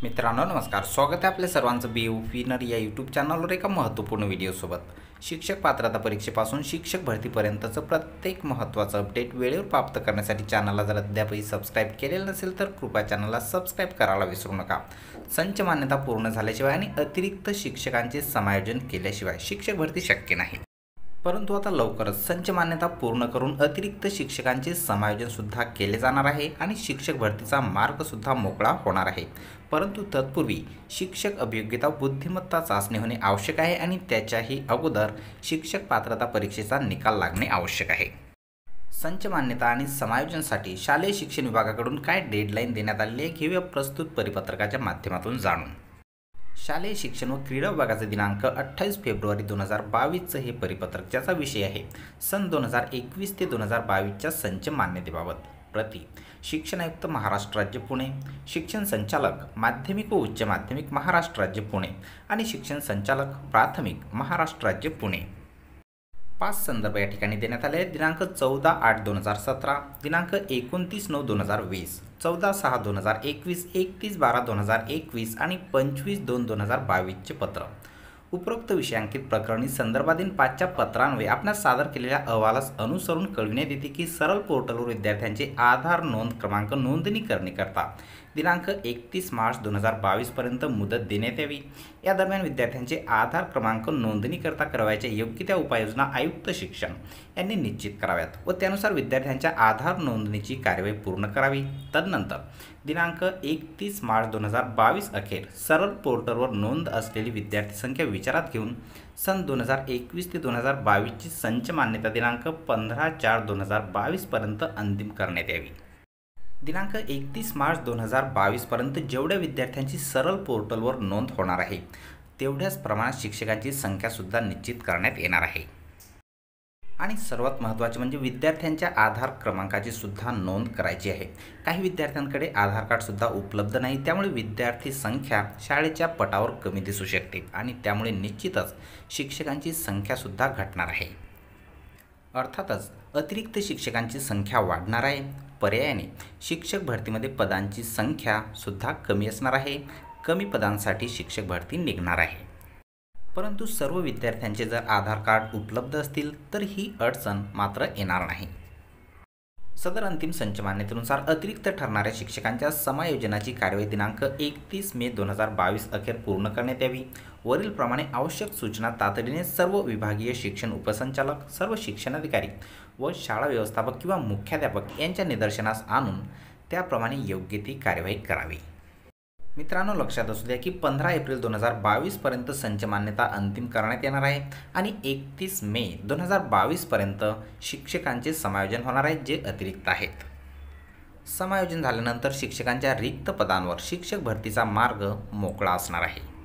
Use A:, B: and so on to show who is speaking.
A: मित्रांनो नमस्कार, स्वागत आहे आपल्या सर्वांचं BU विनर या यूट्यूब चॅनलवर एका महत्त्वपूर्ण व्हिडिओसोबत। शिक्षक पात्रता परीक्षेपासून शिक्षक भरतीपर्यंतचं प्रत्येक महत्त्वाचं अपडेट वेळेवर प्राप्त करण्यासाठी चॅनलला जर अद्यापही सबस्क्राईब केलेलं नसेल तर कृपया चॅनलला सबस्क्राईब करायला विसरू नका। संच मान्यता पूर्ण झाल्याशिवाय आणि अतिरिक्त शिक्षकांचे समायोजन केल्याशिवाय शिक्षक भरती शक्य नाही। परंतु आता लवकरच संच मान्यता पूर्ण करून अतिरिक्त शिक्षकांचे समायोजन सुद्धा केले जाणार आहे आणि शिक्षक भरतीचा मार्ग सुद्धा मोकळा होणार आहे। परंतु तत्पूर्वी शिक्षक अभियोग्यता बुद्धिमत्ता चाचणी होणे आवश्यक आहे आणि त्याच्याही अगोदर शिक्षक पात्रता परीक्षेचा निकाल लागणे आवश्यक आहे। संच मान्यता आणि समायोजनासाठी शालेय शिक्षण विभागाकडून काय डेडलाईन देण्यात आली आहे घेऊया प्रस्तुत परिपत्रकाच्या माध्यमातून जाणून। शालेय शिक्षण व क्रीडा विभागाचे दिनांक 28 फेब्रुवारी 2022चं हे परिपत्रक, ज्याचा विषय आहे सन 2021 ते 2022च्या संच मान्यतेबाबत। प्रति शिक्षण आयुक्त महाराष्ट्र राज्य पुणे, शिक्षण संचालक माध्यमिक व उच्च माध्यमिक महाराष्ट्र राज्य पुणे आणि शिक्षण संचालक प्राथमिक महाराष्ट्र राज्य पुणे। 5 संदर्भ या ठिकाणी देण्यात आले आहेत। दिनांक 14/8/2017, दिनांक 29/9/2020, 14/6/2021, 31/12/2021 आणि 25/2/2022चे पत्र। उपरोक्त विषयांकित प्रकरणी संदर्भाधीन 5च्या पत्रान्वये आपणास सादर केलेल्या अहवालास अनुसरून कळविण्यात येते की सरळ पोर्टलवर विद्यार्थ्यांचे आधार नोंद क्रमांक नोंदणी करण्याकरता दिनांक 31 मार्च 2022 पर्यंत मुदत देण्यात यावी। या दरम्यान विद्यार्थ्यांचे आधार क्रमांक नोंदणीकरता करावयाच्या योग्य त्या उपाययोजना आयुक्त शिक्षण यांनी निश्चित कराव्यात व त्यानुसार विद्यार्थ्यांच्या आधार नोंदणीची कार्यवाही पूर्ण करावी। तदनंतर दिनांक 31 मार्च 2022 अखेर सरळ पोर्टलवर नोंद असलेली विद्यार्थी संख्या विचारात घेऊन सन 2021 ते 2022ची संच मान्यता दिनांक 15/4/2022 पर्यंत अंतिम करण्यात यावी। दिनांक 31 मार्च 2022 पर्यंत जेवढ्या विद्यार्थ्यांची सरळ पोर्टलवर नोंद होणार आहे तेवढ्याच प्रमाणात शिक्षकांची संख्या सुद्धा निश्चित करण्यात येणार आहे। आणि सर्वात महत्त्वाचे म्हणजे विद्यार्थ्यांच्या आधार क्रमांकाची सुद्धा नोंद करायची आहे। काही विद्यार्थ्यांकडे आधार कार्ड सुद्धा उपलब्ध नाही, त्यामुळे विद्यार्थी संख्या शाळेच्या पटावर कमी दिसू शकते आणि त्यामुळे निश्चितच शिक्षकांची संख्या सुद्धा घटणार आहे। अर्थातच अतिरिक्त शिक्षकांची संख्या वाढणार आहे। पर्यायाने शिक्षक भरतीमध्ये पदांची संख्या सुद्धा कमी असणार आहे। कमी पदांसाठी शिक्षक भरती निघणार आहे। परंतु सर्व विद्यार्थ्यांचे जर आधार कार्ड उपलब्ध असतील तर ही अडचण मात्र येणार नाही। सदर अंतिम संच मान्यतेनुसार अतिरिक्त ठरणाऱ्या शिक्षकांच्या समायोजनाची कार्यवाही दिनांक 31 मे 2022 अखेर पूर्ण करण्यात यावी। वरीलप्रमाणे आवश्यक सूचना तातडीने सर्व विभागीय शिक्षण उपसंचालक, सर्व शिक्षणाधिकारी व शाळा व्यवस्थापक किंवा मुख्याध्यापक यांच्या निदर्शनास आणून त्याप्रमाणे योग्य ती कार्यवाही करावी। मित्रांनो लक्षात असू द्या की 15 एप्रिल 2022 पर्यंत संच मान्यता अंतिम करण्यात येणार आहे आणि 31 मे 2022 पर्यंत शिक्षकांचे समायोजन होणार आहे जे अतिरिक्त आहेत। समायोजन झाल्यानंतर शिक्षकांच्या रिक्त पदांवर शिक्षक भरतीचा मार्ग मोकळा असणार आहे।